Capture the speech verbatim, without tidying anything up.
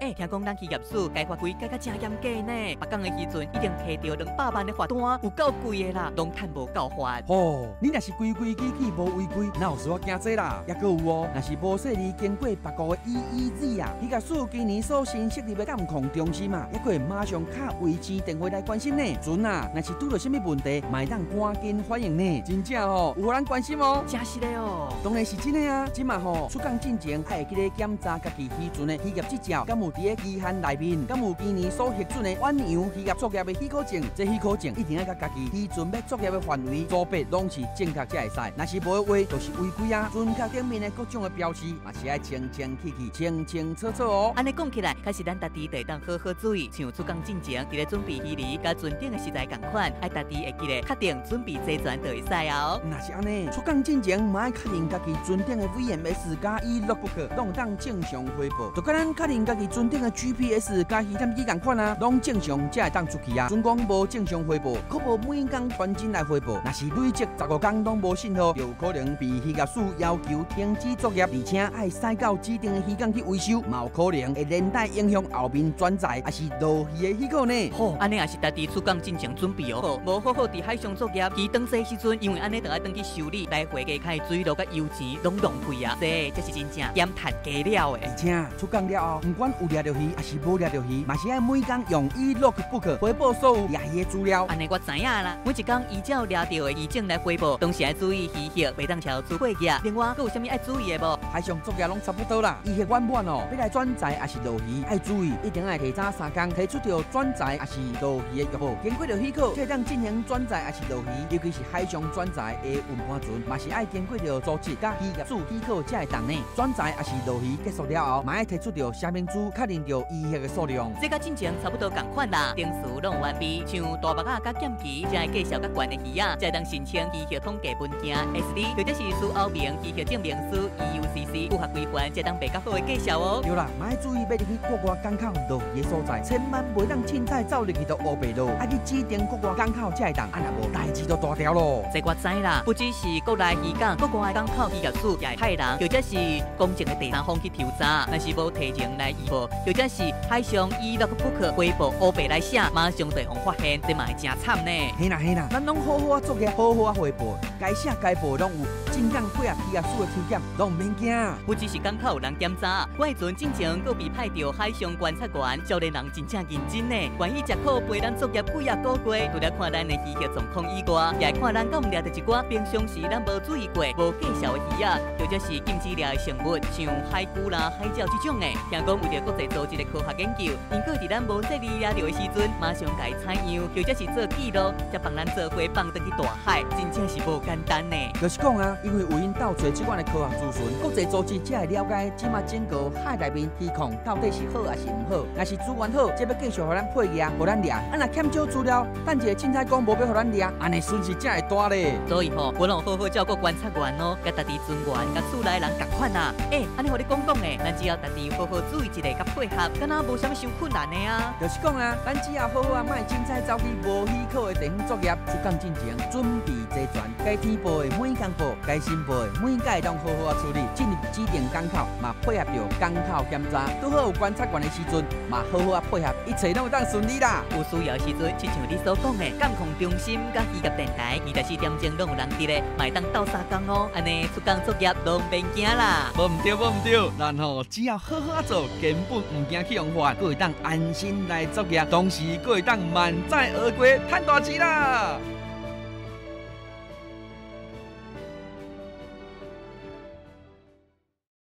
哎，听讲咱企业署改法规改甲真严格呢，北港的时阵一定摕到两百万的罚单，有够贵的啦，拢趁无够罚。 哦，你若是规规矩矩无违规，哪有使我惊这啦？也阁有哦，若是无细腻经过别个的 E E Z 啊，企业署今年所新设立的监控中心嘛，也可以马上卡维持电话来关心呢。准啊，若是拄到什么问题，嘛会当赶紧反映呢。真正哦，有互咱关心哦。 真是的哦， 当然是真的啊！即嘛吼出港进前，还会记得检查家己批准的企业执照，敢有伫个期限内面，敢有今年所核准的远洋企业作业的许可证。这许可证一定要甲家己批准要作业的范围、组别拢是正确才会使。若是无的话，就是违规啊！准确顶面的各种的标示，嘛是要清清气气、清清楚楚哦。 安尼讲起来，开始咱家己得当好好注意，像出港进前，伫咧准备鱼离，甲船顶的食材同款，爱家己会记得确定准备齐全就会使哦。 若是安尼，出港进前嘛要确认家己船顶的 V M S 加 E logbook 拢当正常汇报，就甲咱确认家己船顶的 G P S 加鱼点机同款啊，拢正常才会当出去啊。准讲无正常汇报，可无每工传真来汇报。若是累积十五天拢无信号，就有可能被渔业署要求停止作业，而且爱驶到指定的渔港去维修，嘛有可能会连带影响后面转载还是落鱼的许可呢。 好，安尼也是家己出港进前准备哦，无好好伫海上作业，去登西时阵，因为安尼就要登去修理，来回加开水路甲油钱拢浪费啊，这这是真正减碳加了的。 而且出港了后，不管有掠到鱼还是无掠到鱼，嘛是爱每工用 E logbook 回报所有掠鱼的资料。 安尼我知影啦，每一工依照掠到的鱼种来回报，同时要注意鱼血袂当超出过夜。另外，佫有啥物爱注意的无？ 海上作业拢差不多啦，鱼血圆满哦，要来转载还是落鱼，爱注意，一定要提早三工提出着转载还是落鱼的约报，经过着许可，才当进行转载还是落鱼，尤其是海上转载的运搬船，嘛是爱经过着组织甲渔业署许可才会当呢。转载还是落鱼结束了后，嘛爱提出着声明书，确认着渔业的数量。 这甲进前差不多同款啦，定数拢完备，像大目仔甲剑旗，才会介绍甲悬的鱼仔，才会当申请渔业统计文件 S D， 或者是属欧名渔业证明书 E U C C， 符合规范才当备较好的介绍哦。 对啦，嘛爱注意要入去国外港口落鱼的所在，千万袂当凊彩走入去到乌白路，爱去指定国外港口才会当，啊若无代志就大条咯。 这我知啦，不只是国内渔港，国外港口渔业署也会派人，或者是公正的第三方去调查，若是无提前来移报，或者是海上伊落不可回报乌白来写，马上就会发现，这嘛会真惨呢。 嘿啦嘿啦，咱拢好好啊作业，好好啊汇报，该写该报拢有，正港配合渔业署的抽检，拢唔免惊。 不只是港口有人检查，我迄阵进前佫被派到海上观察员，少年人真正认真呢，愿意食苦陪咱作业几啊个月，除了看咱的渔业状况以外，也会看咱敢唔掠到一寡平常时咱无注意过、无介绍的鱼啊，或者是禁止掠的生物，像海龟啦、海鸟这种的。听讲为着国际组织的科学研究，因果伫咱无细力掠到的时阵，马上甲伊采样，或者是做记录，再帮咱做回放倒去大海，真正是无简单呢。 就是讲啊，因为有因斗找即款的科学资讯，国际组织才会了解即马整个海内面鱼况到底是好还是唔好。若是资源好，则要继续互咱配额，互咱掠；啊，若欠少资料，等一个凊彩讲无要互咱掠，安尼损失才会大咧。 所以吼，我拢好好照顾观察员哦，甲家己船员、甲厝内人共款啊。诶、欸，安尼互你讲讲诶，咱只要家己好好注意一下，甲配合，敢若无啥物伤困难的啊。 就是讲啊，咱只要好好啊，莫凊彩走去无许可的地方作业，出港进前准备齐全，该填报的每工报，该申报的每届拢好好啊处理，进入指定港口嘛配合着港口检查，拄好有观察员的时阵嘛好好啊配合，一切拢会当顺利啦。 有需要的时阵，亲像你所讲的，监控中心甲渔业电台二十四点钟拢有人伫咧，嘛当斗相共哦，安尼出港作业拢免惊啦。 无唔对，无唔对，咱吼只要好好啊做，根本唔惊去用法，佫会当安心来作业，同时佫会当满载而归，赚大钱啦！